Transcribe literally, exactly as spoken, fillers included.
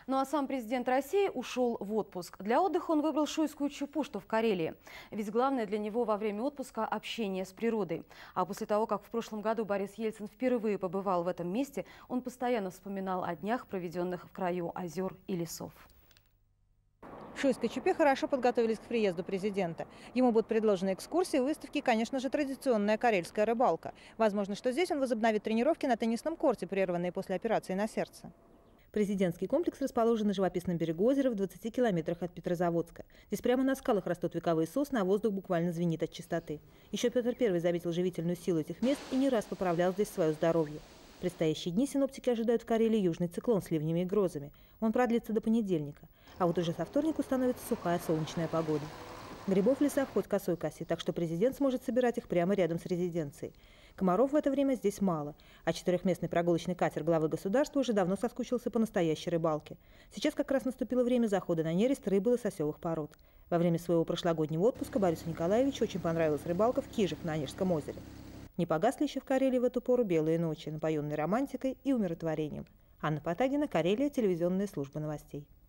Ну а сам президент России ушел в отпуск. Для отдыха он выбрал Шуйскую Чупу, что в Карелии. Ведь главное для него во время отпуска – общение с природой. А после того, как в прошлом году Борис Ельцин впервые побывал в этом месте, он постоянно вспоминал о днях, проведенных в краю озер и лесов. В Шуйской Чупе хорошо подготовились к приезду президента. Ему будут предложены экскурсии, выставки и, конечно же, традиционная карельская рыбалка. Возможно, что здесь он возобновит тренировки на теннисном корте, прерванные после операции на сердце. Президентский комплекс расположен на живописном берегу озера в двадцати километрах от Петрозаводска. Здесь прямо на скалах растут вековые сосны, а воздух буквально звенит от чистоты. Еще Петр Первый заметил живительную силу этих мест и не раз поправлял здесь свое здоровье. В предстоящие дни синоптики ожидают в Карелии южный циклон с ливнями и грозами. Он продлится до понедельника. А вот уже со вторника установится сухая солнечная погода. Грибов в лесах хоть косой коси, так что президент сможет собирать их прямо рядом с резиденцией. Комаров в это время здесь мало, а четырехместный прогулочный катер главы государства уже давно соскучился по настоящей рыбалке. Сейчас как раз наступило время захода на нерест рыбы лососевых пород. Во время своего прошлогоднего отпуска Борису Николаевичу очень понравилась рыбалка в Кижах на Онежском озере. Не погасли еще в Карелии в эту пору белые ночи, напоенные романтикой и умиротворением. Анна Потагина, Карелия, телевизионная служба новостей.